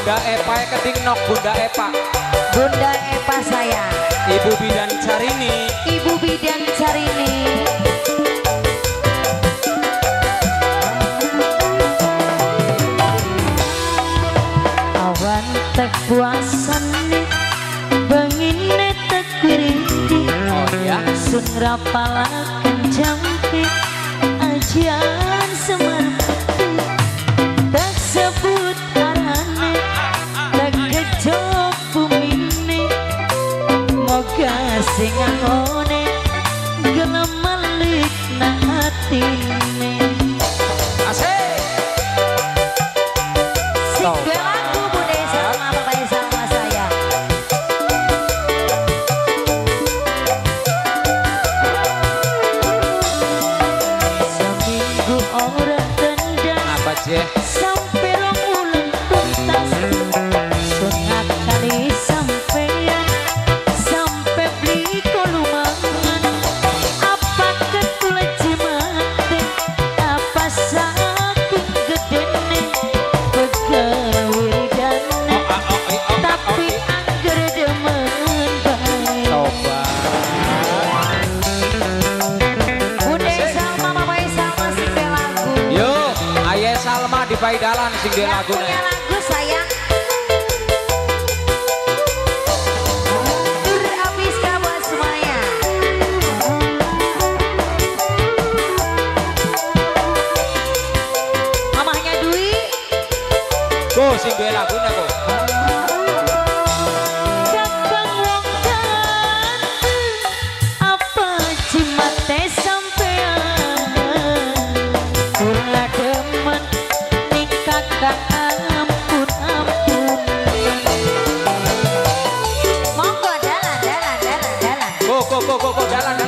Bunda Epa keting nok Bunda Epa. Bunda Epa saya. Ibu Bidan Carini. Ibu Bidan Carini. Awan tek puasane bengine tek wirindi. Oh ya. Sun rapalaken jampi ajian semerpati. Tak sebut arane tak kejok bumine. Moga sing ngone gelem malik na atine. Asik. Sing lagu Bude sama Bapak sama saya. Seminggu orang tendang Apa je? sampai rong bulan tuntas. Sunat kali sampean sampai beli kolumangan. Apa ketul jemate apa saking gedene begawe dane tapi angger demen bae. Coba. Bude Salma Mama Salma sing de lagu. Yo, Ayah Salma di Paidalan sing dia Yang lagu punya lagu sayang. Dur habis buat semuanya. Mamahnya Dwi. Go sing dia lagunya go. Gampang wong ganteng, apa cimate sampean. Kula demen nikah kang ampun ampun. Monggo dalan. Go jalan.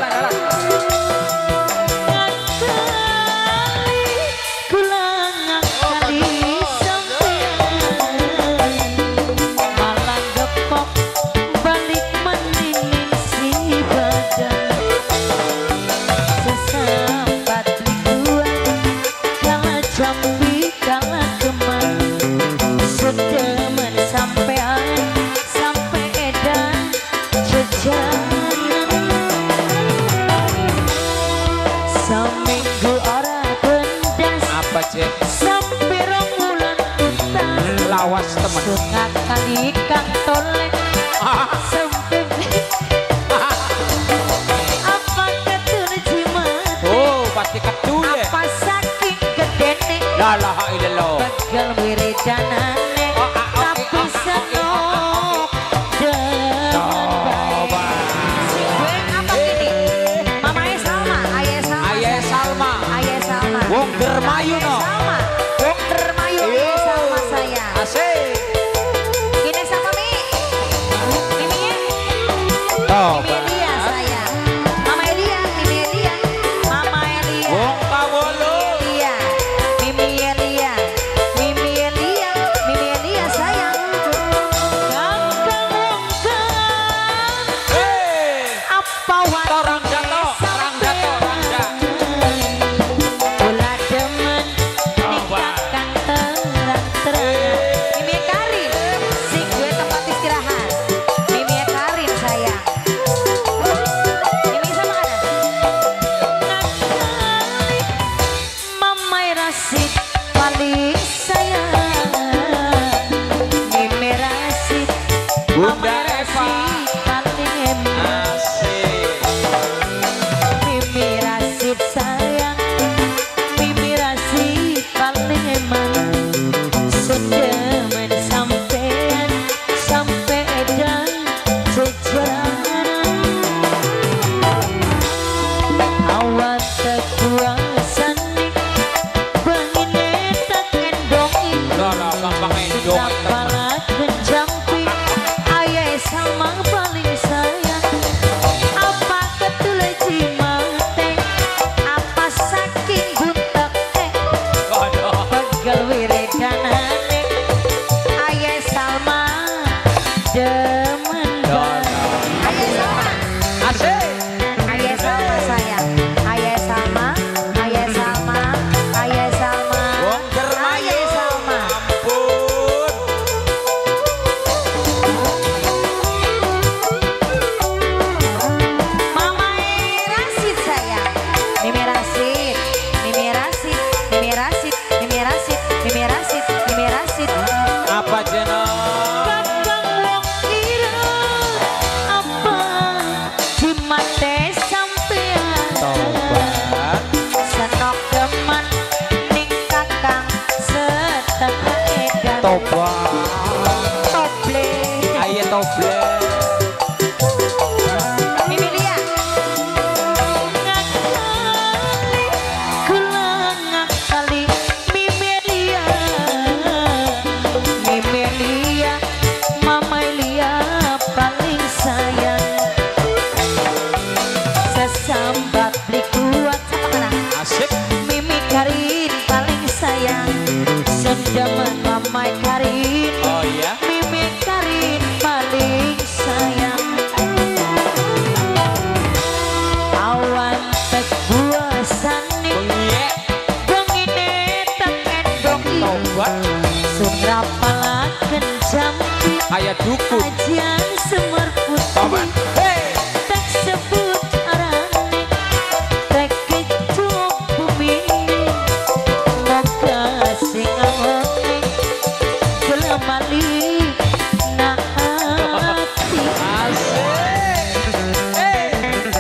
Ngakali, kula ngakali sampean. Malah gepok balik meninin si badan. Sesambat lingkuan kala jambi kala kemang. Sedemen sampean sampai edan jejanan. Seminggu ora bendas Apa je? sampai rong bulan tuntas. Lawas temen. Sunat kali kang tolek sampai apa ketul jimat Oh, pasti kedul ya. apa saking gedene La ilaha illallah. begel wiridanane tapi senok demen bae. Gue apa gini? Mamanya Salma, Ayah Salma. Ayah Salma. Ayah Salma. Wong Dermayu no. Salma. Wong Dermayu Ayah Salma saya. Asik. Gini sama Mi. Miminya. Coba. Mimi Elia saya. Mama Elia, Mimi Elia. Mama Elia. Wong Pawolo. Elia. Mimi Elia. Mimi Elia. Mimi Elia sayang. Gampang wong ganteng. Apa wae Orang jatuh. Kula demen nikah kang terang-terangan. Mimi Karin, sing gue tempat istirahat. Mimi Karin sayang. Mimi sama ada. Nakali Mama Rasid paling sayang. Mimi Rasid, Bunda Mama Eva. Rasid paling enak. Asik. Mimi Rasid sayang, Mimi Rasid paling emang. Sedemen sampean sampai edan jejaran. Awat tekuasan nih bengine tak endongi. Lah gampang endong. Rapala kenjampi Ayah Salma paling sayang. Apa ketul jimate apa saking buntek Waduh. pegel wiridanane Ayah Salma demen bae. Ayah Salma. Asik. Ayah Salma sayang. Ayah Salma. Ayah Salma. Ayah Salma. Wong Dermayu. Ayah Salma. Ampun. Toblek. Mimi Lia. Ngakali Mimi Lia. Mimi Lia, Mama Lia paling sayang. Sesambat beli kuat sama kena. Asik. Mimi Karin paling sayang. Sendaman Mama Karin. Oh iya. Mimi Karin paling sayang. Awan tek buasane Bengiek. bengine tak endong Tobat. sunrapalaken jampi Aya dukun. ajian semar Tobat. putih Hei. tak sebut arane tak kecup bumi moga sing ngone kelemali naati. Asik. Hei.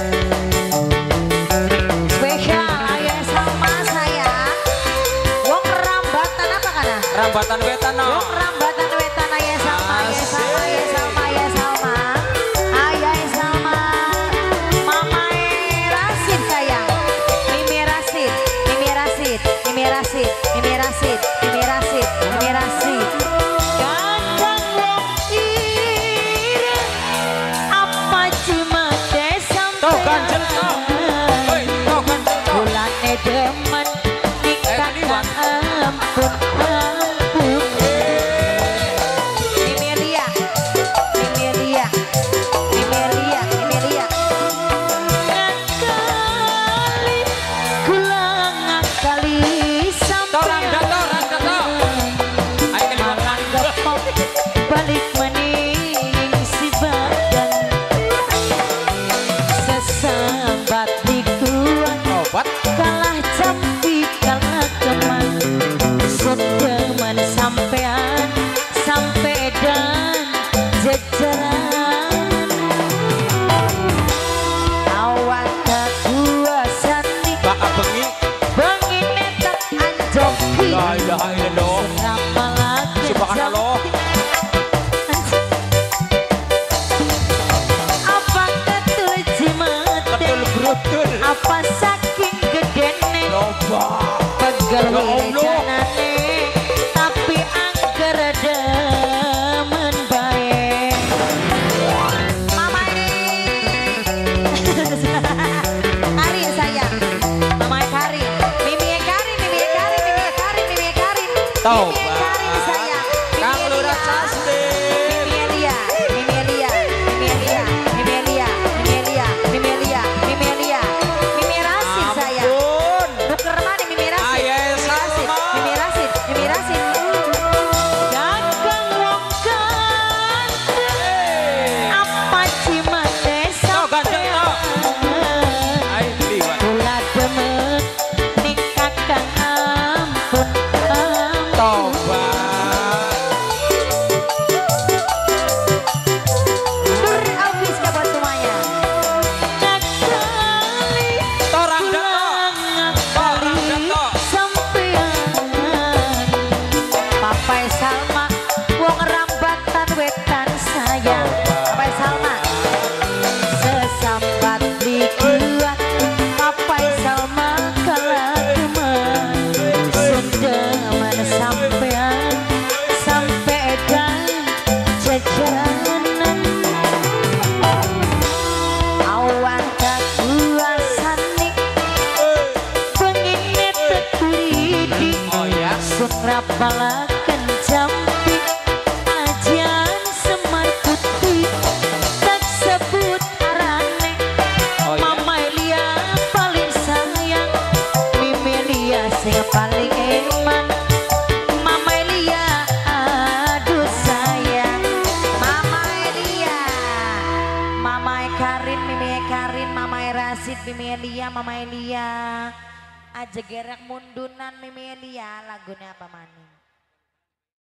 Spesial ayah sama saya. Wong rambatan apa kana? Rambatan wetan no. Wong rambatan wetan ayah sama, ayah sama, ayah sama, ayah sama. Ayah sama. Mama Rasid sayang. Mimi Rasid, Mimi Rasid, Mimi Rasid, Mimi Rasid, Mimi Rasid, Mimi Rasid. Kadang wong iri apa cuma Tuh ganjel tuh. Hei, tuh ganjel tuh. bulane demen nikah liwat. ampun ampun. Mimi Lia, Mimi Lia, Mimi Lia, Mimi Lia. Ngakali kula ngakali sampai Ayo ke liwat. malah gepok balik mening si badan sesambat dikuat Tobat. kalah jampi kalah keman sedeman sampean sampai dan jejeran awan tak kuasani Bakal bengi. bengine tak anjoki La ilaha illallah. rapalaken Subhanallah. apa ketul jimat Betul brutul. apa saking gedene Tobat. pegel Ya Allah. janane tapi angker demen bae mama Kari sayang mama Kari Mimi Kari Mimi Kari Mimi Kari Mimi Kari Tobat. Mimi Kari sayang Kang Mimi Lurah Lia. Justin. Mimi Lia, Mimi Lia, Mimi Lia, Mimi Lia, Mimi Lia, Mimi Lia, Mimi Lia, Mimi Rasid sayang. Ampun. Nuker mana Mimi Rasid? Ayah Mimi Rasid, sama. Mimi Rasid, Mimi Rasid. Dagang wong ganteng, Hei. apa cimate ganteng, sampean. Ayo liwat. Kula demen nikah kang ampun ampun. Tobat. Dur habis kabar semuanya. Ngakali Torang dato. Torang dato. sampean Papai Salma wong rambatan wetan sayang Papai Salma sesambat dikuat Papai Salma kalageman sendeman sampean sampai dan jejeranan awan tak kuasani pengine teturidi Oh ya. sunrapalaken jampi ajian semar putih tak sebut arane Oh ya. Mama Lia paling sayang Mimi Lia sing paling eman Mama Lia aduh sayang Mama Lia Mama Karin Mimi Karin Mama Rasid Mimi Lia Mama Lia aja gerak mundunan Mimi Lia lagunya apa maning